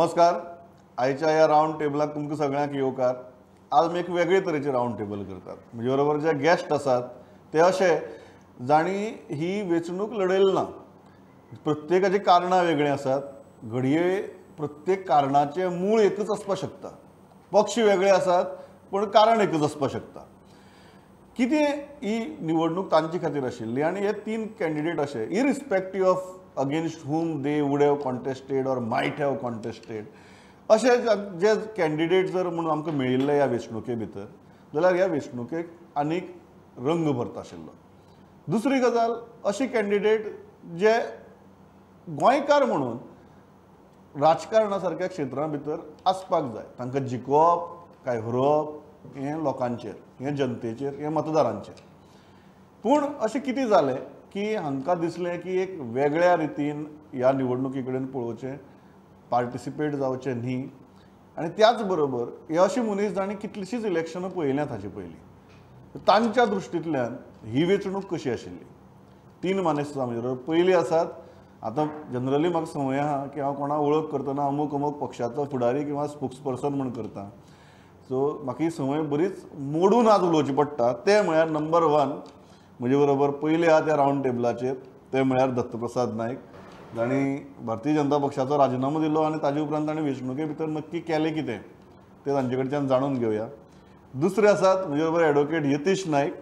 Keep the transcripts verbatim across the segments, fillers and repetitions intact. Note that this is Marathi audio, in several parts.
नमस्कार. आयच्या ह्या राऊंड टेबलाक तुमकां सगळ्यांक येवकार. आज आमी एक वेगळे तरेचे राऊंड टेबल करतात. म्हजे बरोबर जे गेस्ट आसात ते अशे जाणी ही वेंचणूक लढयली ना. प्रत्येकाची कारणां वेगळीं आसात. घडये प्रत्येक कारणाचे मूळ एकच आसपाक शकता. पक्ष वेगळे आसात पण कारण एकच आसपाक शकता. कितें ही निवडणूक तांचे खातीर आशिल्ली आनी हे तीन कॅन्डिडेट अशे irrespective of against whom they would have contested or might have contested अशे जे कॅन्डिडेट जर म्हणून आमकां मेळिल्ले ह्या वेंचणुके भितर जाल्यार ह्या वेंचणुकेक आनीक रंग भरता आशिल्लो. दुसरी गजाल अशी कॅन्डिडेट जे गोंयकार म्हणून राजकारणा सारक्या क्षेत्रा भितर आसपाक जाय. तांकां जिखोवप काय हरोवप हें लोकांचेर, हें जनतेचेर, हें मतदारांचेर. पूण अशें कितें जालें की हांकां दिसलें की एक वेगळ्या रितीन ह्या निवडणुकी कडेन पळोवचें, पार्टिसिपेट जावचें न्ही. आनी त्याच बरोबर हे अशी मनीस जाणी कितलींशींच इलेक्शनां पळयल्यांत हाचे पयलीं. तांच्या दृश्टींतल्यान ही वेंचणूक कशी आशिल्ली. तीन मनीस म्हजे बरोबर पयलीं आसात. आतां जनरली म्हाका संवय आहा की हांव कोणा वळख करतना अमूक अमूक पक्षाचो फुडारी किंवा स्पोक्स पर्सन म्हूण करता. सो म्हाका ही संवय बरीच मोडून आज उलोवची पडटा. ते म्हळ्यार नंबर वन म्हजे बरोबर पयले आहा त्या राऊंड टेबलाचेर ते म्हळ्यार दत्तप्रसाद नायक, जाणी भारतीय जनता पक्षाचो राजिनामो दिलो आनी ताजे उपरांत ताणें वेंचणुके भितर नक्की केलें कितें तें तांचे कडच्यान जाणून घेवया. दुसरे आसात म्हजे बरोबर एडवोकेट यतीश नायक.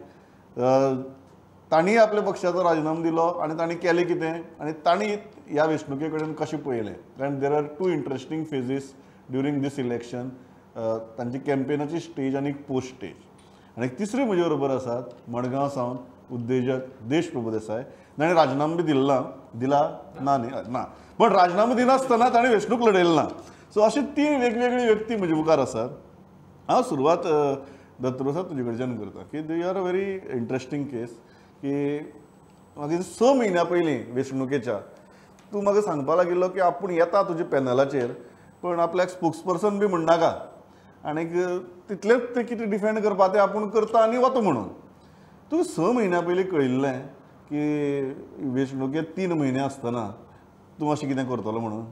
तांणी आपल्या पक्षाचो राजिनामो दिलो आनी तांणी केलें कितें आनी तांणी ह्या वेंचणुके कडेन कशें पळयलें. कारण there are two interesting phases during this election. तांची कॅम्पेनाची स्टेज आनी पोस्ट स्टेज. आनी तिसरी म्हजे बरोबर आसात मडगांव सावन उद्देजक देश प्रभुदेसाय. ताणें राजिनामो बी दिला दिला ना न्ही ना पण राजिनामो दिनासतना ताणें वेंचणूक लडयली ना. सो अशी तीन वेगवेगळी व्यक्ती म्हजे मुखार आसात. हांव सुरवात दत्तप्रसाद तुजे कडच्यान करता की they are a very interesting case. की म्हाका स म्हयन्या पयलीं वेंचणुकेच्या तूं म्हाका सांगपा लागिल्लो की आपूण येता तुज्या पॅनलाचेर पण आपल्याक स्पोक्स पर्सन बी म्हणनाका आनीक तितलेंच तें कितें डिफेंड करपा तें आपूण करता आनी वता म्हणून. तूं स म्हयन्या पयलीं कळिल्लें की वेंचणुकेक तीन म्हयने आसतना तूं अशें कितें करतलो म्हणून.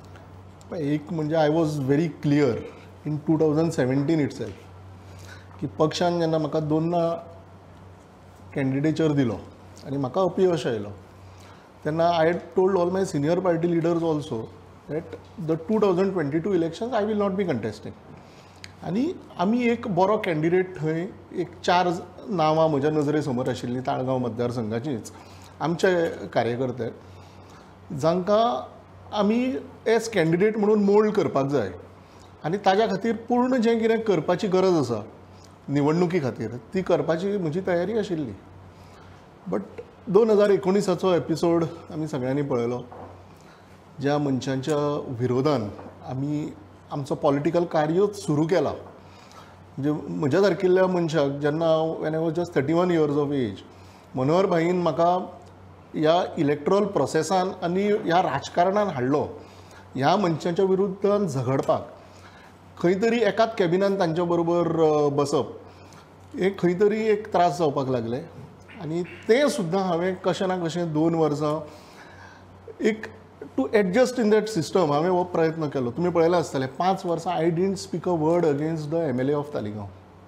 एक म्हणजे I was very clear in two thousand seventeen it self की पक्षान जेन्ना म्हाका दोनदा कॅन्डिडेचर दिलो आनी म्हाका अपयश आयलो तेन्ना I had told all my senior party leaders also that the two thousand twenty two elections I will not be contesting. आनी आमी एक बरो कॅन्डिडेट थंय एक चार नांवां म्हज्या नजरे समोर आशिल्लीं ताळगांव मतदारसंघाचींच आमचे कार्यकर्ते जांकां आमी एज कॅन्डिडेट म्हणून मोल्ड करपाक जाय आनी ताज्या खातीर पूर्ण जें कितें करपाची गरज आसा निवडणुकी खातीर ती करपाची म्हजी तयारी आशिल्ली. बट दोन हजार एकोणिसाचो एपिसोड आमी सगळ्यांनी पळयलो. ज्या मनशांच्या विरोधान आमी आमचो पॉलिटिकल कार्यच सुरू केला. म्हणजे म्हज्या सारकिल्ल्या मनशाक जेन्ना हांव when I was just thirty one years of age Manohar भाईन म्हाका ह्या इलेक्ट्रॉल प्रोसेसान आनी ह्या राजकारणान हाडलो ह्या मनशांच्या विरुद्धान झगडपाक. खंय तरी एकाच कॅबिनान तांच्या बरोबर बसप हे खंय तरी एक त्रास जावपाक लागले. आनी तें सुद्दां हांवें कशें ना कशें दोन वर्सां एक to adjust in that system हांवें हो प्रयत्न केलो. तुमी पळयलें आसतलें पांच वर्सां I didn't speak a word against the M L A of Taleigao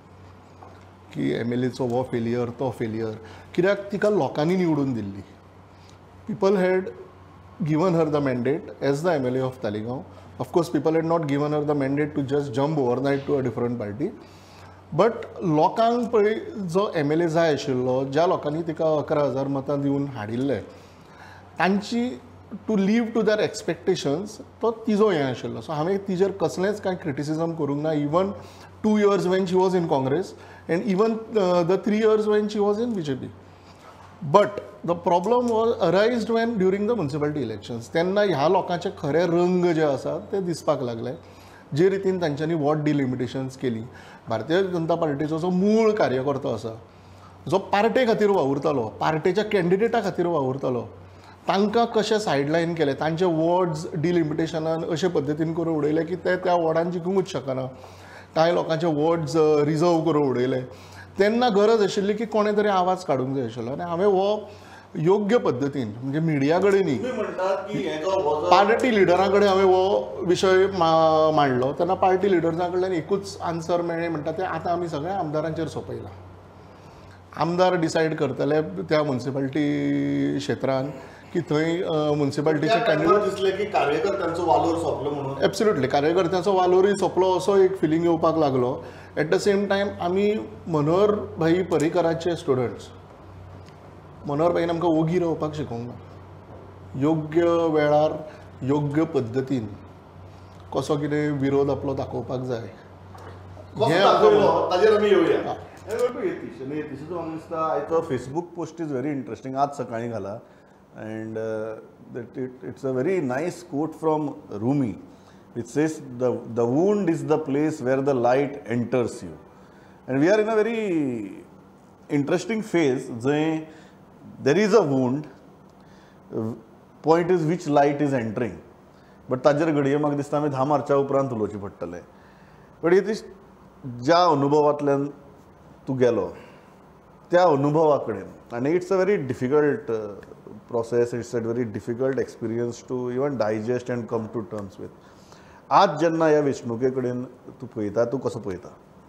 की एम एल एचो हो फेलियर तो फेलियर. कित्याक तिका लोकांनी निवडून दिल्ली. People had given her the mandate as the M L A of Taleigao. Of course people had not given her the mandate to just jump overnight to a different party. But लोकांक पळय जो एम एल ए जाय आशिल्लो ज्या लोकांनी तिका अकरा हजार मतां दिवन हाडिल्ले तांची to live to their expectations तो तिजो हें आशिल्लो. सो हांवें तिजेर कसलेंच कांय क्रिटिसिजम करूंक ना. Even two years when she was in Congress and even the three years when she was in B J P. But the problem was arised when during the municipality elections. तेन्ना ह्या लोकांचे खरे रंग जे आसात ते दिसपाक लागले. जे रितीन तांच्यांनी वॉट डिलिमिटेशन्स केली. भारतीय जनता पार्टीचो जो मूळ कार्यकर्तो आसा जो पार्टे खातीर वावुरतालो पार्टेच्या कॅन्डिडेटा खातीर वावुरतालो तांकां कशें सायडलायन केलें. तांचे वॉर्ड्स डिलिमिटेशनान अशे पद्दतीन करून उडयले की ते त्या वॉर्डान जिखूंकूच शकना. कांय लोकांचे वॉर्ड्स रिजर्व करून उडयले. तेन्ना गरज आशिल्ली की कोणे तरी आवाज काडूंक जाय आशिल्लो. आनी हांवें हो योग्य पद्दतीन म्हणजे मिडिया कडेनय तुम्ही म्हणटात की हे जो हो जो पार्टी लिडरां कडेन हांवें हो विशय मा- मांडलो तेन्ना पार्टी लिडर्सां कडल्यान एकूच आन्सर मेळ्ळें म्हणटा तें आतां आमी सगळ्या आमदारांचेर सोंपयला. आमदार डिसायड करतले त्या मुन्सिपालिटी क्षेत्रांत की थंय मुन्सिपालिटीचे कॅन्डिडेट दिसले की कार्यकर्त्यांचो वालोर सोंपलो म्हणून. एब्सोल्युटली कार्यकर्त्यांचो वालोरूय सोंपलो असो एक फिलींग येवपाक लागलो. एट द सेम टायम आमी मनोहर भाई पर्रीकराचे स्टुडंट्स मनोहर भाईन आमकां ओगी रावपाक शिकोवंक ना. योग्य वेळार योग्य पद्दतीन कसो कितें विरोध आपलो दाखोवपाक जाय हें आमकां ताजेर आमी येवया. यतीश आनी यतीशाचो म्हाका दिसता आयचो Facebook post is very interesting. आज सकाळीं घाला and uh, that it, it's a very nice quote from Rumi which says the the wound is the place where the light enters you, and we are in a very interesting phase where there is a wound, point is which light is entering, but ताजेर घडये म्हाका दिसता आमी धा मार्चा उपरांत उलोवचें पडटलें. बट यतीश ज्या अनुभवांतल्यान तूं गेलो त्या अनुभवा कडेन आनी it's a very difficult process, it's a very difficult experience to even digest and come to terms with. आज जेन्ना ह्या वेंचणुके कडेन तूं पळयता तूं कसो पळयता?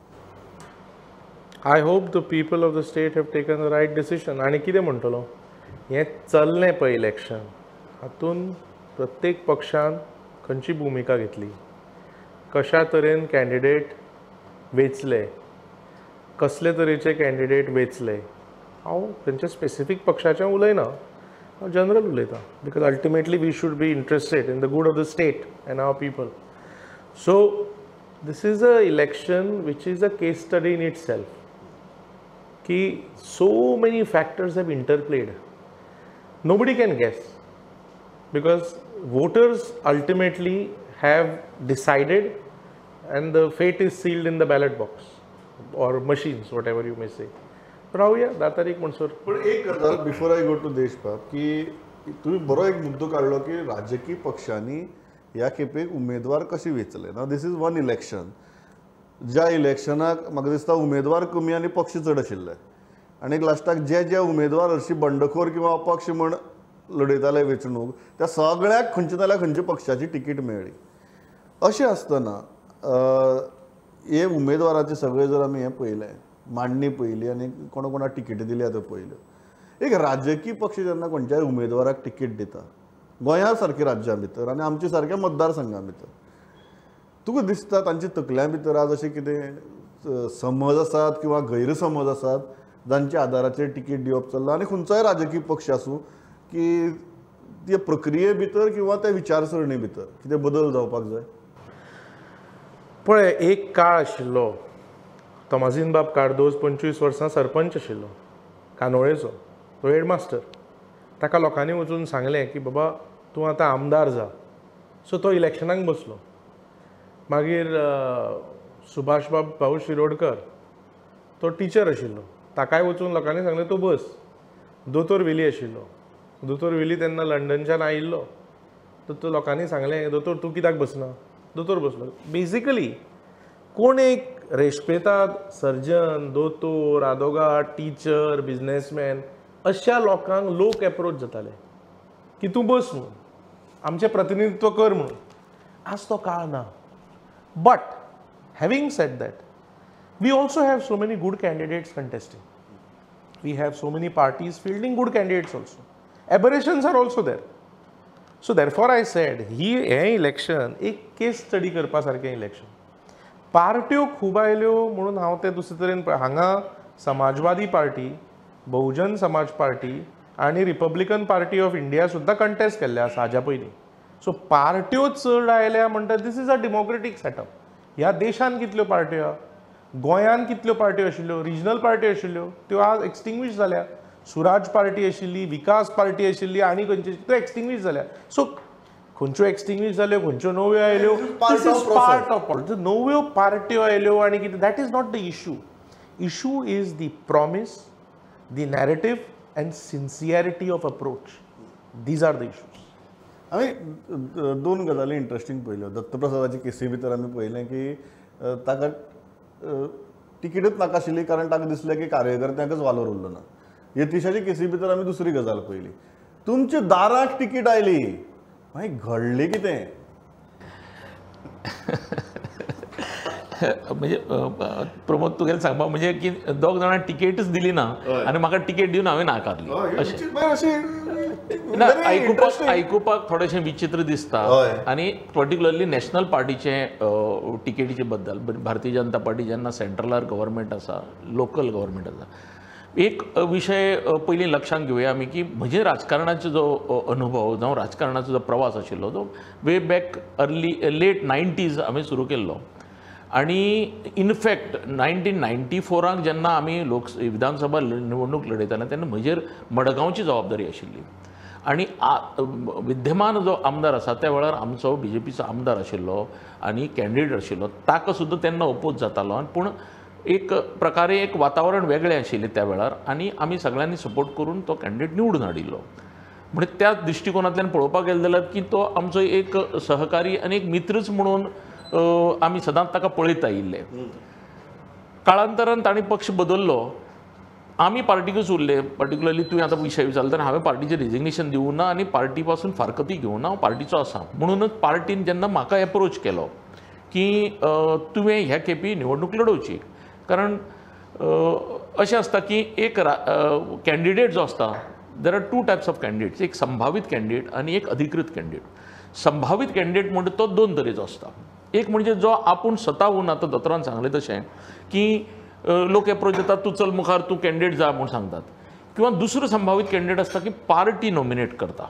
I hope the people of the state have taken the right decision. आनी कितें म्हणटलो हें चल्लें पळय इलेक्शन हातूंत प्रत्येक पक्षान खंयची भुमिका घेतली, कशा तरेन कॅन्डिडेट वेंचले, कसले तरेचे कॅन्डिडेट वेंचले. हांव खंयच्या स्पेसिफीक पक्षाचें उलयना, जनरल उलयता, because ultimately we should be interested in the good of the state and our people. So this is a election which is a case study इन इट सेल्फ की so many factors have interplayed. Nobody can guess because voters ultimately have decided and the fate is sealed in the ballot box or machines whatever you may say. रावया धा तारीख म्हणसर. पण एक गजाल बिफोर आय गो टू देशपाक की तुमी बरो एक मुद्दो काडलो की राजकीय पक्षांनी ह्या खेपेक उमेदवार कशे वेंचले. ना दीस इज वन इलेक्शन ज्या इलेक्शनाक म्हाका दिसता उमेदवार कमी आनी पक्ष चड आशिल्ले आनी लास्टाक जे जे उमेदवार हरशी बंडखोर किंवा अपक्ष म्हण लडयताले वेंचणूक त्या सगळ्याक खंयचे नाल्यार खंयच्या पक्षाची तिकीट मेळ्ळी. अशें आसतना हे उमेदवाराचे सगळे जर आमी हें पळयलें मांडणी पळयली आनी कोणा कोणाक टिकेटी दिल्या त्यो पळयल्यो. एक राजकीय पक्ष जेन्ना खंयच्याय उमेदवाराक टिकेट दिता गोंया सारक्या राज्या भितर आनी आमच्या सारक्या मतदारसंघा भितर तुका दिसता तांच्या तकल्या भितर आज अशें कितें समज आसात किंवा गैरसमज आसात जांच्या आदाराचेर टिकेट दिवप चल्ला आनी खंयचोय राजकीय पक्ष आसूं की ते प्रक्रिये भितर किंवा त्या विचारसरणी भितर कितें बदल जावपाक जाय? पळय एक काळ आशिल्लो तोमाजीन बाब कार्दोज पंचवीस वर्सां सरपंच आशिल्लो कानोळेचो, तो हेडमास्टर. ताका लोकांनी वचून सांगलें की बाबा तूं आतां आमदार जा. सो तो इलेक्शनाक बसलो. मागीर सुभाष बाब भाऊ शिरोडकर तो टिचर आशिल्लो, ताकाय वचून लोकांनी सांगलें तूं बस. दोतोर वेली आशिल्लो, दोतोर वेली तेन्ना लंडनच्यान आयिल्लो, तो लोकांनी सांगलें दोतोर तूं कित्याक बसना, दोतोर बसलो. बेजिकली कोण एक रेशपेतात सर्जन, दोतोर, आदोगाद, टिचर, बिझनेसमॅन अशा लोकांक लोक एप्रोच जाताले की तूं बस म्हणून, आमचें प्रतिनिधित्व कर म्हणून. आज तो काळ ना. But having said that we also have so many good candidates contesting. We have so many parties fielding good candidates also. Aberrations are also there. So therefore I said ही हें इलेक्शन एक केस स्टडी करपा सारकें इलेक्शन. पार्ट्यो खूब आयल्यो म्हणून हांव ते दुसरे तरेन हांगा समाजवादी पार्टी, बहुजन समाज पार्टी आनी रिपब्लिकन पार्टी ऑफ इंडिया सुद्दां कंटेस्ट केल्ले आसा हाज्या पयलीं. सो पार्ट्यो चड आयल्या म्हणटा this is a democratic setup. ह्या देशान कितल्यो पार्ट्यो आहा, गोंयान कितल्यो पार्ट्यो आशिल्ल्यो, रिजनल पार्ट्यो आशिल्ल्यो त्यो आज एक्सटिंग्वीश जाल्या. सुराज पार्टी आशिल्ली, विकास पार्टी आशिल्ली आनी खंयची त्यो एक्सटिंग्वीश जाल्या. सो खंयच्यो एक्सटिंग्वीश जाल्यो, खंयच्यो नव्यो आयल्यो, this is part of politics. नव्यो पार्ट्यो आयल्यो आनी कितें, that is not the issue. Issue is the promise, the narrative and sincerity of approach. These are the issues. आमी दोन गजाली इंट्रस्टिंग पळयल्यो. दत्तप्रसादाची केसी भितर आमी पळयलें की ताका तिकीटूच नाका आशिल्ली कारण ताका दिसलें की कार्यकर्त्यांकच वालोर उरलो ना. यतीशाची केसी भितर आमी दुसरी गजाल पयली. तुमच्या दाराक तिकीट आयली मागीर घडलें कितें? म्हणजे प्रमोद तुगेलें सांगपाक म्हणजे की दोग जाणां तिकेटच दिली ना आनी म्हाका तिकेट दिवन हांवें नाकारली अशें. ना आयकुपाक आयकुपाक थोडेशें विचित्र दिसता आनी पर्टिक्युलरली नॅशनल पार्टीचे टिकेटीचे बद्दल भारतीय जनता पार्टी जेन्ना सेंट्रलार गव्हर्मेंट आसा लोकल गव्हर्मेंट आसा. एक विशय पयलीं लक्षांत घेवया आमी की म्हजे राजकारणाचो जो अनुभव जावं राजकारणाचो जो प्रवास आशिल्लो तो way back early late nineties हांवें सुरू केल्लो आनी इनफॅक्ट नायन्टीन नायन्टी फोराक जेन्ना आमी लोक विधानसभा निवडणूक लडयताले तेन्ना म्हजेर मडगांवची जबाबदारी आशिल्ली आनी विद्यमान जो आमदार आसा त्या वेळार आमचो बी जे पीचो आमदार आशिल्लो आनी कॅन्डिडेट आशिल्लो ताका सुद्दां तेन्ना ओपोज जातालो. पूण एक प्रकारे एक वातावरण वेगळें आशिल्लें त्या वेळार आनी आमी सगळ्यांनी सपोर्ट करून तो कॅन्डिडेट निवडून हाडिल्लो. म्हणजे त्या दृश्टिकोनांतल्यान पळोवपाक गेले जाल्यार की तो आमचो एक सहकारी आनी एक मित्रच म्हणून आमी सदांच ताका पळयत आयिल्ले. काळांतरान ताणें पक्ष बदललो आमी पार्टीकूच उरले. पर्टिक्युलरली तुवें आतां विशय विचारलो तेन्ना हांवें पार्टीचें रिजिग्नेशन दिवं ना आनी पार्टी पासून फारकती घेवं ना. हांव पार्टीचो आसा म्हणूनच पार्टीन जेन्ना म्हाका एप्रोच केलो की तुवें ह्या खेपी निवडणूक लडोवची कारण अशें आसता की एक कॅन्डिडेट जो आसता there are two types of candidates. एक संभावीत कॅन्डिडेट आनी एक अधिकृत कॅन्डिडेट. संभावीत कॅन्डिडेट म्हणटा तो दोन तरेचो आसता. एक म्हणजे जो आपूण स्वताहून आतां दोतोरान सांगलें तशें की लोक एप्रोच येतात तूं चल मुखार तूं कॅन्डिडेट जा म्हूण सांगतात. किंवा दुसरो संभावीत कॅन्डिडेट आसता की पार्टी नॉमिनेट करता.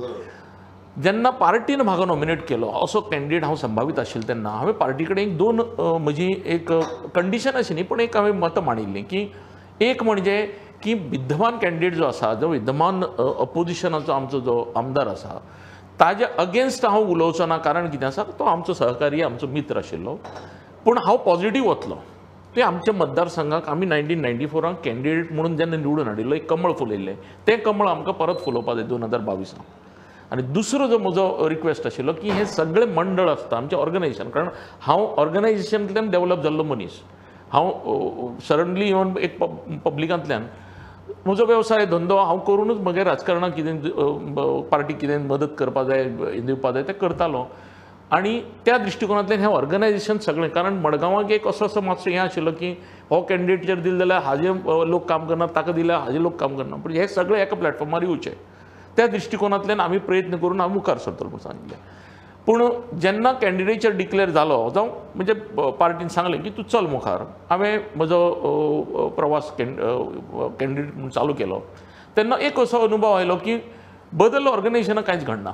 जेन्ना पार्टीन म्हाका नॉमिनेट केलो असो कॅन्डिडेट हांव संभावीत आशिल्लो तेन्ना हांवें पार्टी कडेन एक दोन म्हजी एक कंडिशन अशी न्ही पूण एक हांवें मत मांडिल्लीं की एक म्हणजे की विद्यमान कॅन्डिडेट जो आसा जो विद्यमान अपोजिशनाचो आमचो जो आमदार आसा ताज्या अगेन्स्ट हांव उलोवचो ना. कारण कितें आसा तो आमचो सहकारी आमचो मित्र आशिल्लो पूण हांव पॉझिटीव वतलो. ते आमच्या मतदारसंघाक आमी नायन्टीन नायन्टी फोराक कॅन्डिडेट म्हणून जेन्ना निवडून हाडिल्लो एक कमळ फुलयल्लें तें कमळ आमकां परत फुलोवपाक जाय दोन हजार बावीसाक. आनी दुसरो जो म्हजो रिक्वेस्ट आशिल्लो की हे सगळे मंडळ आसता आमचें ऑर्गनायजेशन कारण हांव ऑर्गनायजेशनांतल्यान डेवलप जाल्लो मनीस. हांव सडनली इवन एक पब्लिकांतल्यान म्हजो वेवसाय धंदो हांव करूनच म्हगे राजकारणाक कितें पार्टी कितें मदत करपाक जाय दिवपाक जाय तें करतालो. आनी त्या दृश्टिकोनांतल्यान हें ऑर्गनायजेशन सगळें कारण मडगांवाक एक असो असो मातसो हें आशिल्लो की हो कॅन्डिडेट जर दिलो जाल्यार हाजे लोक काम करना ताका दिल्यार हाजे लोक काम करना पूण हे सगळें एका प्लॅटफॉर्मार येवचें. त्या दृश्टिकोनांतल्यान आमी प्रयत्न करून हांव मुखार सरतलो म्हूण सांगिल्लें. पूण जेन्ना कॅन्डिडेचर डिक्लेअर जालो जावं म्हणजे पार्टीन सांगलें की तूं चल मुखार हांवें म्हजो प्रवास कॅन्डिडेट म्हणून चालू केलो तेन्ना एक असो अनुभव आयलो की बदल्लो ऑर्गनायजेशनाक कांयच घडना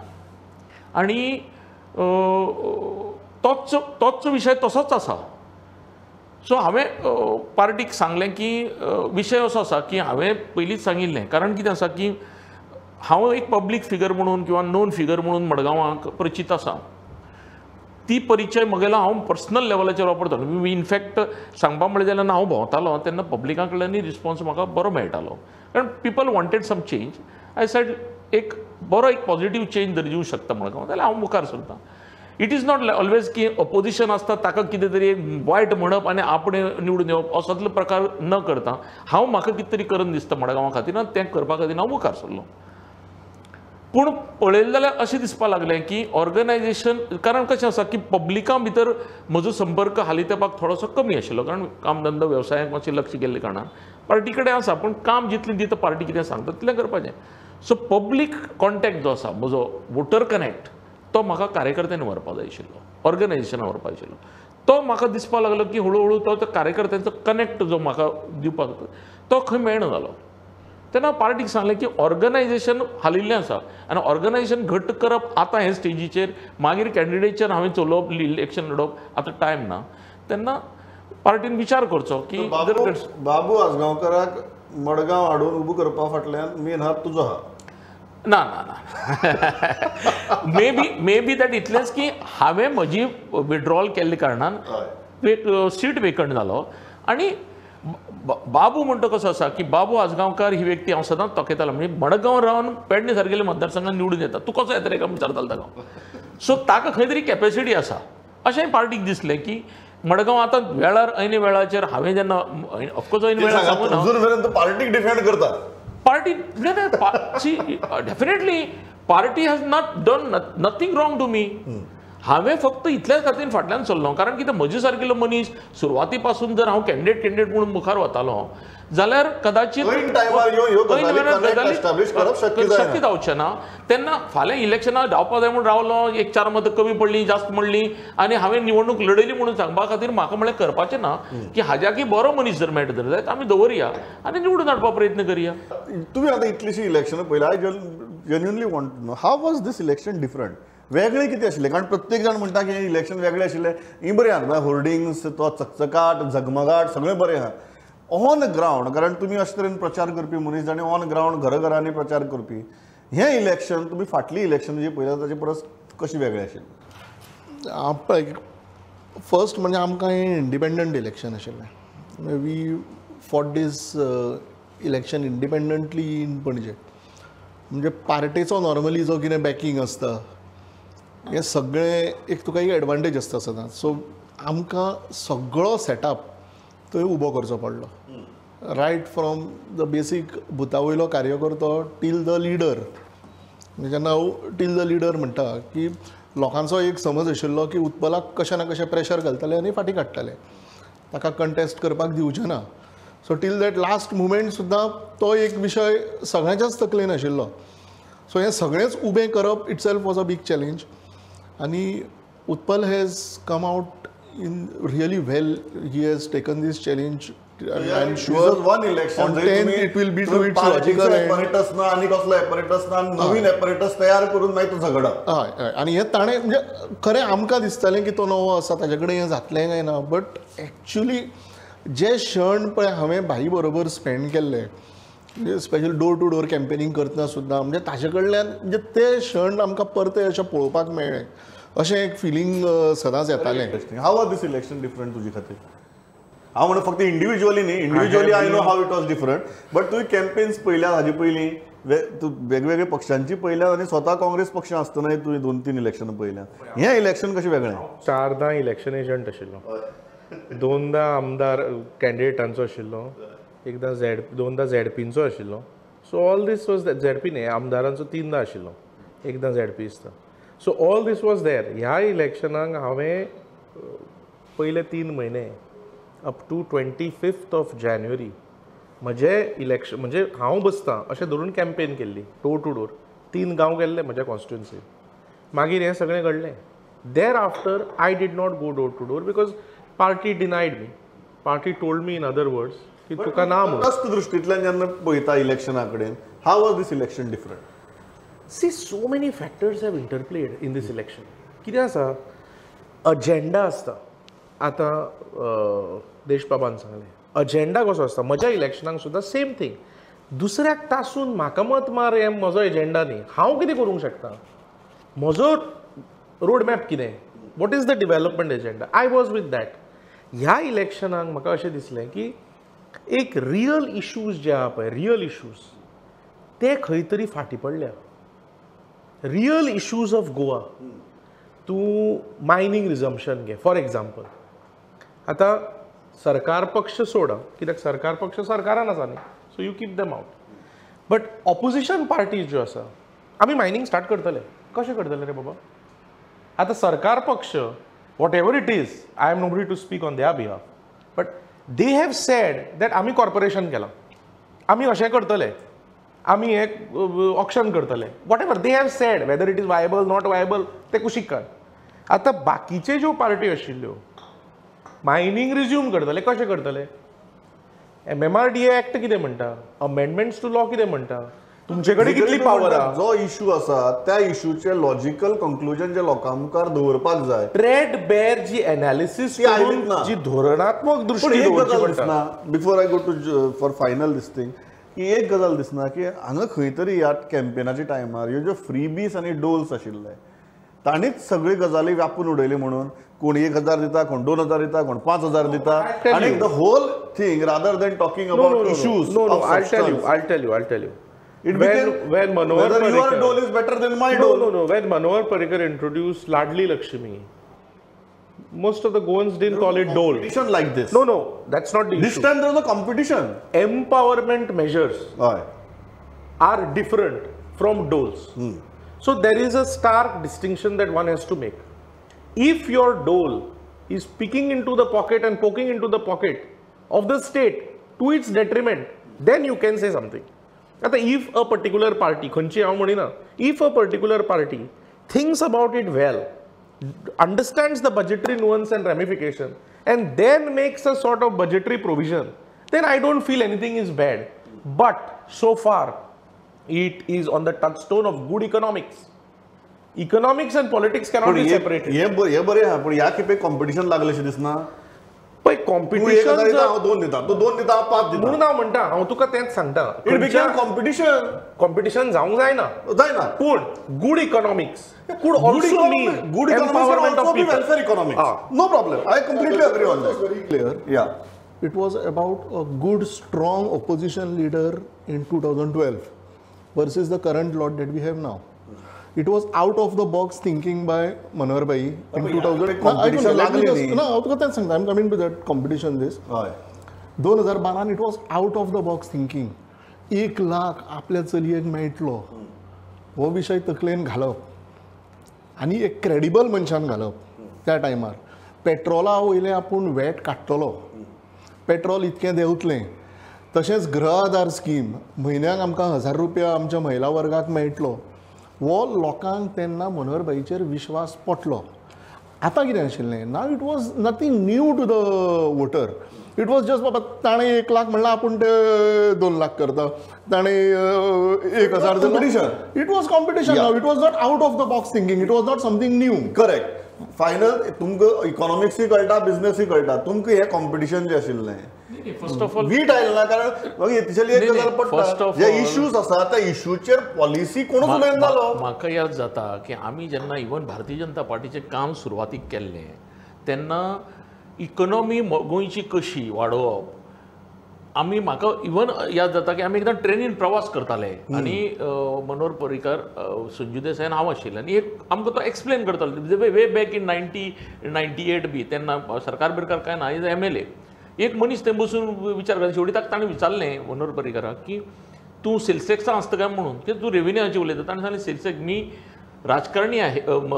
आनी तोच तोच विशय तसोच आसा. सो हांवें पार्टीक सांगलें की विशय असो आसा की हांवें पयलींच सांगिल्लें कारण कितें आसा की हांव एक पब्लीक फिगर म्हणून किंवा नोन फिगर म्हणून मडगांवाक परिचीत आसा. ती परिचय म्हगेलो हांव पर्सनल लेवलाचेर वापरतालो. इनफॅक्ट सांगपाक म्हणलें जाल्यार हांव भोंवतालो तेन्ना पब्लिका कडल्यानूय रिस्पॉन्स म्हाका बरो मेळटालो कारण people wanted some change. I said एक बरो एक पॉझिटीव चेंज जर दिवंक शकता मडगांव जाल्यार हांव मुखार सरतां. इट इज नॉट ऑलवेज की ऑपोजिशन आसता ताका कितें तरी एक वायट म्हणप आनी आपणें निवडून येवप असोतलो प्रकार न करता हांव म्हाका कितें तरी करून दिसता मडगांवा खातीर आनी तें करपा खातीर हांव मुखार सरलो. पूण पळयलें जाल्यार अशें दिसपाक लागलें की ऑर्गनायजेशन कारण कशें आसा की पब्लिका भितर म्हजो संपर्क हालीं तेंपाक थोडोसो कमी आशिल्लो कारण काम धंदो वेवसायाक मातशें लक्ष गेल्ले कारणान पार्टी कडेन आसा पूण काम जितलें दिता पार्टी कितें सांगता तितलें करपाचें. सो पब्लीक कॉन्टॅक्ट जो आसा म्हजो वोटर कनेक्ट तो म्हाका कार्यकर्त्यांनी व्हरपाक जाय आशिल्लो ऑर्गनायजेशनान व्हरपाक आशिल्लो. तो म्हाका दिसपाक लागलो की हळू हळू तो कार्यकर्त्यांचो कनेक्ट जो म्हाका दिवपाक तो खंय मेळना जालो. तेन्ना पार्टीक सांगलें की ऑर्गनायजेशन हालिल्लें आसा आनी ऑर्गनायजेशन घट्ट करप आतां हे स्टेजीचेर मागीर कॅन्डिडेटचेर हांवें चलोवप इलेक्शन लडोवप आतां टायम ना. तेन्ना पार्टीन विचार करचो की बाबू आजगांवकाराक मडगांव हाडून उबो करपा फाटल्यान मेन हात तुजो आहा. ना ना ना may be may be that इतलेंच की हांवें म्हजी विड्रॉल केल्ले कारणान एक सीट वेकंट जालो आनी बाबू म्हणटा कसो आसा की बाबू आजगांवकार ही व्यक्ती हांव सदांच तोखेतालो म्हणजे मडगांव रावन पेडणे सारकेल्या मतदारसंघात निवडून येता तूं कसो येता रे काय विचारतालो ताका. सो ताका खंय तरी कॅपेसिटी आसा अशें पार्टीक दिसलें की मडगांव आतां वेळार ऐन वेळाचेर हांवें जेन्ना ऑफकोर्स ऐन वेळार सांगून पार्टीक डिफेंड करता party definitely party has not done nothing wrong to me. हांवें फक्त इतल्याच खातीर फाटल्यान चल्लो कारण कितें म्हजे सारकिल्लो मनीस सुरवाती पासून जर हांव कॅन्डिडेट कॅन्डिडेट म्हणून मुखार वतालो जाल्यार कदाचित शक्य जावचें ना. तेन्ना फाल्यां इलेक्शनाक धांवपा जाय म्हूण रावलो, एक चार मतां कमी पडलीं जास्त म्हणलीं आनी हांवें निवडणूक लडयली म्हणून सांगपा खातीर म्हाका म्हळ्यार करपाचें ना की हाज्याकी बरो मनीस जर मेळटा जर जायत आमी दवरया आनी निवडून हाडपा प्रयत्न करया. तुमी आतां इतलीशीं इलेक्शनां पळयल्या, I genuinely want to know how was this election different. वेगळें कितें आशिल्लें? कारण प्रत्येक जाण म्हणटा की इलेक्शन वेगळें आशिल्लें. ही बरें आहा होर्डिंग्स, तो चकचकाट, झगमगाट सगळें बरें आहा. ऑन ग्रावंड, कारण तुमी अशे तरेन प्रचार करपी मनीस आनी ऑन ग्रावंड घराघरांनी प्रचार करपी, हें इलेक्शन तुमी फाटली इलेक्शन जी पळयल्या ताचे परस कशें वेगळें आशिल्लें? पळय, फर्स्ट म्हणजे आमकां हें इंडिपेंडंट इलेक्शन आशिल्लें. We fought this election independently in Panaji. म्हणजे पार्टेचो नॉर्मली जो कितें बॅकींग आसता हें सगळें एक तुका एक एडवांटेज आसता सदांच. सो आमकां सगळो सेटअप थंय उबो करचो पडलो. रायट फ्रॉम द बेसीक बुथा वयलो कार्यकर्तो टील द लिडर. जेन्ना हांव टील द लिडर म्हणटा की लोकांचो एक समज आशिल्लो की उत्पलाक कशें ना कशें प्रेशर घालतले आनी फाटीं काडटले, ताका कंटेस्ट करपाक दिवचे ना. So till that last moment सुद्दां तो एक विशय सगळ्यांच्याच तकलेन आशिल्लो. सो हें सगळेंच उबें करप itself was a big challenge. आनी Utpal has come out in really well. He has taken this challenge. Yeah, I'm sure one election on tenth it will be to its logical end. apparatus ना आणि कसलो apparatus ना नवीन apparatus तयार करून मागीर तो झगडा. हय, आनी हें ताणें म्हणजे खरें आमकां दिसतालें की तो नवो आसा ताजे कडेन हें जातलें काय ना. बट एक्चुली जे क्षण पळय हांवें भाई बरोबर स्पेंड केल्ले, म्हणजे special door to door campaigning करतना सुद्दां, म्हणजे ताजे कडल्यान म्हणजे ते क्षण आमकां परते अशें पळोवपाक मेळ्ळे अशें एक फिलींग सदांच येतालें. How was this election different तुजे खातीर? हांव म्हणून फक्त इंडिविज्युअली न्ही, individually I know how it was different, but तुवें कॅम्पेन्स पळयल्यात हाजे पयलीं वेगवेगळे पक्षांची पळयल्यात आनी स्वता काँग्रेस पक्ष आसतनाय तुवें दोन तीन इलेक्शनां पळयल्यात. हें इलेक्शन कशें वेगळें? चारदां इलेक्शन एजंट आशिल्लो, दोनदां आमदार कॅन्डिडेटांचो आशिल्लो, एकदां झॅड दोनदां झॅडपींचो आशिल्लो. So all this was ZP न्ही, आमदारांचो तीनदां आशिल्लो, एकदां झॅडपी दिसता. So all this was there. ह्या इलेक्शनाक हांवें पयले तीन म्हयने up to twenty fifth of जानेवारी म्हजे इलेक्शन म्हणजे हांव बसतां अशें धरून कॅम्पेन केल्ली डोर टू डोर. तीन गांव गेल्ले म्हज्या कॉन्स्टिट्युन्सीन. मागीर हें सगळें घडलें. There after I did not go door to door because party denied me. Party told me in other words की तुका ना म्हणून. ट्रस्ट दृश्टींतल्यान जेन्ना पळयता इलेक्शना कडेन, how was this election different? See, so many factors have interplayed in this election. कितें आसा, अजेंडा आसता. आतां देशबाबान सांगलें अजेंडा कसो आसता. म्हज्या इलेक्शनाक सुद्दां सेम थिंग. दुसऱ्याक तासून म्हाका मत मार हें म्हजो एजेंडा न्ही. हांव कितें करूंक शकता? म्हजो रोड मॅप कितें? What is the development agenda? I was with that. ह्या इलेक्शनाक म्हाका अशें दिसलें की एक रियल इश्यूज जे आहा पळय, रियल इश्यूज ते खंय तरी फाटीं पडल्या. Real issues of Goa. तूं मायनींग रिजम्पशन घे फॉर एग्जाम्पल. आतां सरकार पक्ष सोड, कित्याक सरकार पक्ष सरकारान आसा न्ही, so you keep them out. But opposition parties ज्यो आसा, आमी मायनींग स्टार्ट करतले. कशें करतले रे बाबा? आतां सरकार पक्ष whatever it is, I am nobody to speak on their behalf, but they have said that आमी कॉर्पोरेशन केलां, आमी अशें करतले, आमी एक ऑक्शन करतले. Whatever they have said, whether it is viable not viable ते कुशीक काड. आतां बाकीचे ज्यो पार्टी आशिल्ल्यो मायनींग रिज्यूम करतले. कशें करतले? M M R D A act कितें म्हणटा, अमेंडमेंट्स टू लॉ कितें म्हणटा, तुमचे कडेन कितली पावर आहा? जो इश्यू आसा त्या इश्यूचे लॉजिकल कंक्लुजन जे लोकां मुखार दवरपाक जाय, ट्रेड बेर जी एनालिसीस करून जी धोरणात्मक दृश्टी दवरची पडटा. Before I go to for final this thing, की एक गजाल दिसना की हांगा खंय तरी ह्या कॅम्पेनाच्या टायमार ह्यो ज्यो फ्रीबीज आनी डोल्स आशिल्ले तांणीच सगळी गजाली व्यापून उडयली. म्हणून कोण एक हजार दिता, कोण दोन हजार दिता, कोण पांच हजार दिता, आनी the whole thing rather than talking about issues. No no I tell you I tell you I tell you It became when Manohar whether your dole is better than my dole. No, no, no. When Manohar Parrikar introduced Ladli Lakshmi, most of the Goans didn't call it dole. Competition like this. No, no, that's not the This issue. time there was a competition. Empowerment measures. Aye. are different from doles. So there is a stark distinction that one has to make. If your dole is picking into the pocket and poking into the pocket of the state to its detriment, then you can say something. Now, if a particular party, if a particular party thinks about it well, understands the budgetary nuance and ramification, and then makes a sort of budgetary provision, then I don't feel anything is bad. But so far, it is on the touchstone of good economics. Economics and politics cannot be separated. हे बरे बरे हा पण या खेपे कॉम्पिटिशन लागलेशें दिसना. पण कॉम्पिटिशन हांव दोन दिता तू दोन दिता हांव पांच दिता म्हणून हांव म्हणटा हांव तुका तेंच सांगता इट बिकम कॉम्पिटिशन कॉम्पिटिशन जावंक जायना जायना पूण good economics could also mean good empowerment of people. Welfare economics. Ah. No problem. I completely agree on that. Very clear. Yeah. It was about a good, strong opposition leader in two thousand twelve versus the current lot that we have now. It was out of the box thinking by Manohar Bhai in two thousand. No, I don't know. No, I'm coming to that competition this. two thousand twelve it was out of the box thinking. एक लाख आपल्या चलयेक मेळटलो हो विशय तकलेन घालप आनी एक क्रेडिबल मनशान घालप त्या टायमार पेट्रोला वयलें आपूण वॅट काडटलो पेट्रोल इतकें देंवतलें तशेंच गृह आधार स्कीम म्हयन्याक आमकां हजार रुपया आमच्या महिला वर्गाक मेळटलो हो लोकांक तेन्ना मनोहर भाईचेर विश्वास पटलो. आतां कितें आशिल्लें नाव it was nothing new to the voter. It was just बाबा ताणें एक लाख म्हणल्यार आपूण ते दोन लाख करता ताणें एक हजार कॉम्पिटिशन. इट वॉज कॉम्पिटिशन नाव. It was not out of the box thinking. It was not something new. Correct. Final तुमकां इकॉनॉमिक्सूय कळटा बिझनेसूय कळटा तुमकां हें कॉम्पिटिशन जें आशिल्लें फर्स्ट ऑफ ऑल वीट आयलें ना कारण येतिशेली एक गजाल पडटा जे इश्यूज आसा त्या इश्यूचेर पॉलिसी कोणूच उलयना जालो. म्हाका याद जाता की आमी जेन्ना इवन भारतीय जनता पार्टीचें काम सुरवातीक केल्लें तेन्ना इकॉनॉमी गोंयची कशी वाडोवप आमी म्हाका इवन याद जाता की आमी एकदां ट्रेनीन प्रवास करताले आनी मनोहर पर्रीकर संजू देसाय हांव आशिल्लें आनी एक आमकां तो एक्सप्लेन करतालो way back in ninety ninety eight B तेन्ना सरकार बिरकार काय ना इज एम एल ए एक मनीस थंय बसून विचार करता शेवटी ताका ताणें विचारलें मनोहर पर्रीकाराक की तूं सेल्सेक्सा आसता काय म्हणून की तूं रेव्हेन्यूचे उलयता ताणें सांगलें सेल्सेक मी राजकारणी आहे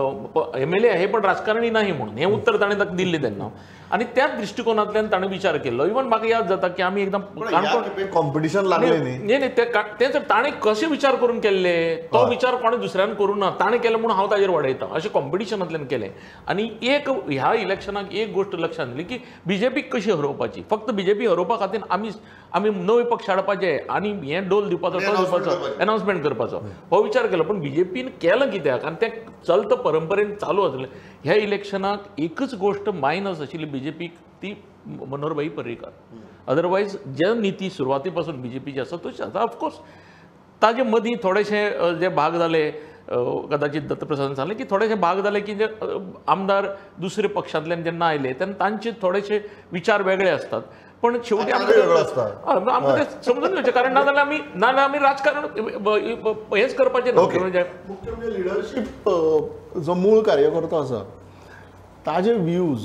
एम एल ए आहे पण राजकारणी नाही म्हणून हें उत्तर ताणें ताका दिल्लें तेन्ना आनी त्याच दृश्टिकोनांतल्यान ताणें विचार केल्लो. इवन म्हाका याद जाता की आमी एकदम कॉम्पिटिशन लागलें न्ही न्ही न्ही तें ताणें कशें विचार करून केल्ले तो विचार कोणें दुसऱ्यान करूं ना ताणें केलें म्हणून हांव ताजेर वाडयतां अशें कॉम्पिटिशनांतल्यान केलें. आनी एक ह्या इलेक्शनाक एक गोश्ट लक्षांत येयली की बीजेपीक कशी हरोवपाची. फक्त बीजेपी हरोवपा खातीर आमी आमी नवे पक्ष हाडपाचे आनी हें डोल दिवपाचो तो दिवपाचो एनावन्समेंट करपाचो हो विचार केलो. पण बीजेपीन केलं कित्याक आनी तें चलत परंपरेन चालू आसलें. ह्या इलेक्शनाक एकच गोश्ट मायनस आशिल्ली बीजेपीक ती मनोहर भाई पर्रीकार. अदरवायज जे निती सुरवाती पासून बीजेपीचे आसा तशी आसा. ऑफकोर्स ताजे मदीं थोडेशे जे भाग जाले कदाचित दत्तप्रसादान सांगलें की थोडेशे भाग जाले की जे आमदार दुसरे पक्षांतल्यान जेन्ना आयले तेन्ना तांचे थोडेशे विचार वेगळे असतात. पण शेवटी आमकां ते समजून घेवचें कारण नाजाल्यार आमी नाजाल्यार आमी राजकारण हेंच करपाचें न्हू. मुख्य म्हणजे लिडरशीप जो मूळ कार्यकर्तो आसा ताजे व्ह्यूज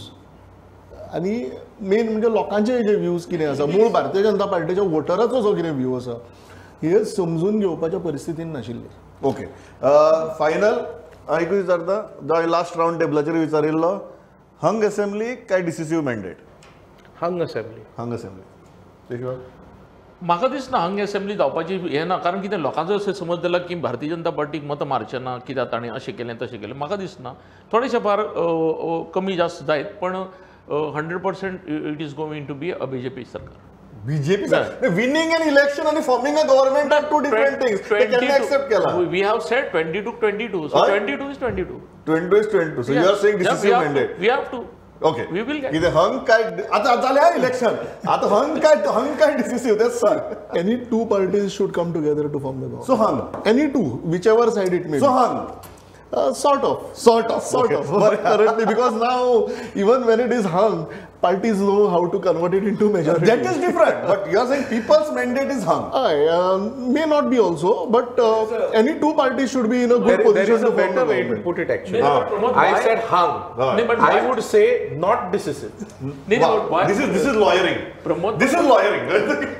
आनी मेन म्हणजे लोकांचे जे व्ह्यूज कितें आसा मूळ भारतीय जनता पार्टीच्या वोटराचो जो कितें व्यू आसा हे समजून घेवपाच्या परिस्थितीन नाशिल्ले. ओके फायनल आयकूं विचारता जो लास्ट रावंड टेबलाचेर विचारिल्लो हंग असेंब्ली काय decisive mandate. Hung assembly hung assembly म्हाका दिसना हंग असेंब्ली जावपाची हें ना कारण कितें लोकांचो अशें समज जाला की भारतीय जनता पार्टीक मत मारचें ना कित्याक ताणें अशें केलें तशें केलें. म्हाका दिसना थोडेशे फार कमी जास्त जायत पण hundred percent it is going to be a BJP सरकार. बीजेपी विनिंग एन इलेक्शन आणि forming a government are two different things. ते कॅन एक्सेप्ट केला. We have said twenty two twenty two so twenty two is twenty two twenty is twenty two. So you are saying decisive mandate. We have to okay we will get कितें हंग काय आता जालें इलेक्शन आता हंग काय हंग काय डिसिसिव्ह तेच सांग. Any two parties should come together to form the government. So hung any two whichever side it may. So hung Uh, sort of, sort of, sort okay. of. Currently, because now even when it is hung, parties know how to convert it into majority. That is different. But you are saying people's mandate is hung. I uh, may not be also, but uh, any two parties should be in a good there, position there is to a form better the way to government. put it actually. No, no, Pramod, I why? said hung. No, but I why? would say not decisive. No, no, Wow. but why? This is this is lawyering. Pramod, This is lawyering.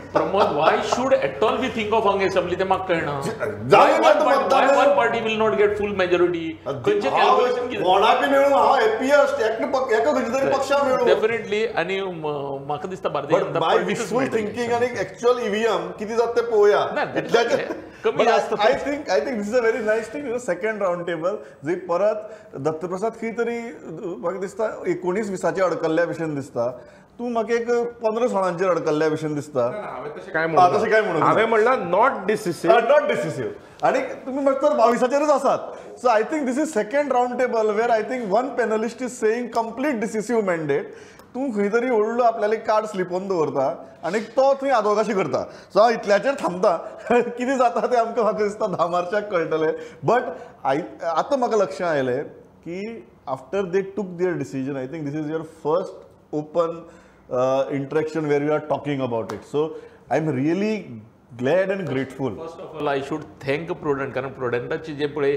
Pramod, why should at all we think of hung assembly ते म्हाका कळना. जाय Why ना one तो party- मतदान- why one party will not get full majority? खंयचें calculation कितें? कोणाक मेळून हांव हॅपीएस्ट एका खंयच्या तरी पक्षा मेळून डेफिनेटली. आणि म- म्हाका दिसता भारतीय जनता बाय पार्टीकच विशफुल मेळटली. थिंकिंग आणि एक्च्युअल ईव्हीएम किती जात ते पळोवया. कमी जास्त I think I think this is a very nice thing second round table जी परत दत्तप्रसाद खंय तरी म्हाका दिसता एकोणीस विसाचे अडकल्ल्या भशेन दिसता. तूं म्हाका एक पंदरा सोळांचेर अडकल्ल्या भशेन दिसता. हांवें तशें काय हा, तशें काय म्हणून म्हणूं हांवें म्हणलां नॉट डिसिसिव्ह. नॉट डिसिसिव्ह. आणि तुम्ही म्हणता बावीसाचेरच आसात. So I think this is second round table where I think one panelist is saying complete decisive mandate. तूं खंय तरी व्हडलो आपल्याला कार्ड स्लिपोन दवरता आणि तो थंय आदवोगाशी करता. सो हांव इतल्याचेर थांबता. कितें जाता तें आमकां म्हाका दिसता धा मार्चाक कळटलें. बट आय आतां म्हाका लक्षांत आयलें की after they took their decision I think this is your first open interaction where you are talking about it. So I am really glad and grateful. First of all I should thank Prudent, कारण प्रुडंटाचे जे पळय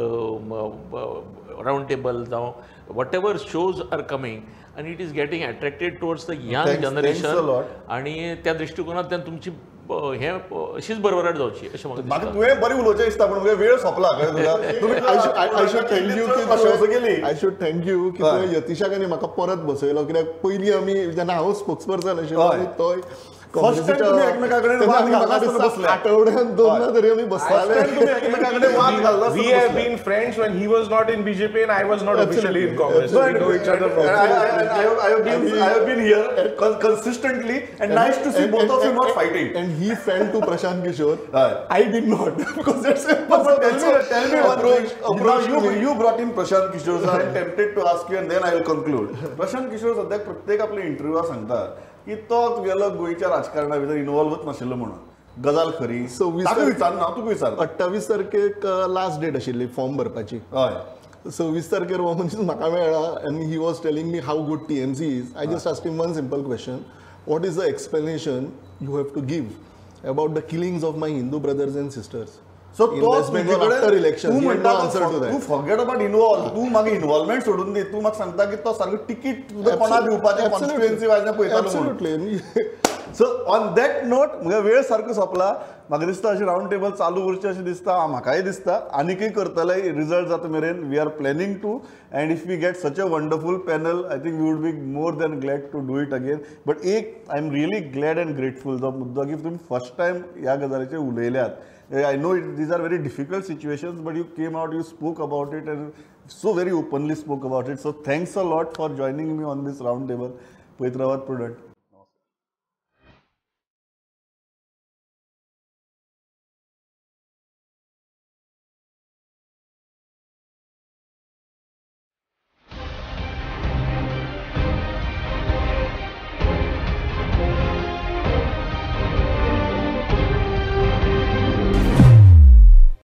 राउंड टेबल जावं whatever shows are coming and it is getting attracted towards the young Thanks- generation. thanks a lot. आणि त्या दृष्टिकोनांतल्यान तुमची अ, हे अ, अशीच भरभराट जावची अशें म्हाका म्हाका दिसता. तुवें बरी उलोवचें दिसता पूण मुगे वेळ सोंपला कळ्ळें तुका. तुमी I should, I, I should thank you की शोध गेली. आय शुड थँक यू की हय. तुवें यतीशाक आनी म्हाका परत बसयलो. कित्याक पयलीं आमी जेन्ना हांव स्पोक्सपर्सन आशिल्लो हय. आनी तोय First time तुम्ही एकमेका कडेन वाद घालना आसतना बसले. आठवड्यान दोनदा तरी आमी बसताले. तुम्ही एकामेका कडेन वाद घालना We आसतना have बसले. been friends when he was not in B J P and I was not officially in Congress. So we know each other I, from. I, I, I, have, I, have been, I have been here con- consistently and nice to see And- both and- of you and- not fighting. And he fell to Prashant Kishore. Hय. I did not because that's a But tell me, tell me one approach. thing. Now approach you, to me. you brought in Prashant Kishore, so I am tempted to ask you and then I will conclude. Prashant Kishore सध्या प्रत्येक आपल्या इंटरव्यूवाक सांगता की तो तुगेलो गोंयच्या राजकारणा भितर इन्वॉल्वच नाशिल्लो म्हणून. गजाल खरी. सव्वीस ताका विचारना हांव तुका विचार. अठ्ठावीस तारखेक लास्ट डेट आशिल्ली फॉर्म भरपाची. हय. सव्वीस तारखेर हो मनीस म्हाका मेळ्ळा आनी he was telling me how good TMC is. I just asked him one simple question. What is the explanation you have to give about the killings of my Hindu brothers and sisters so in तो West Bengal after elections? तू He had म्हणटा no answer to that. तू फॉरगेट अबाउट इन्वॉल्व. तू म्हाका इन्वॉल्वमेंट सोडून दी. तू म्हाका सांगता की तो सारको तिकीट तुका कोणा दिवपाचें कॉन्स्टिट्युएन्सी वायज पळयतालो म्हणून. Absolutely. So on that note म्हगे वेळ सारको सोंपला. म्हाका दिसता अशें राउंड टेबल चालू उरचें अशें दिसता. म्हाकाय दिसता आनीकय करतले रिजल्ट जाता मेरेन. We are planning to and if we get such a wonderful panel I think we would be more than glad to do it again. But एक I am really glad and grateful जो मुद्दो की तुम्ही फर्स्ट टायम ह्या गजालीचेर उलयल्यात. I know it, these are very difficult situations, but you came out, you spoke about it, and so very openly spoke about it. So thanks a lot for joining me on this round table. Pavitra Prudent.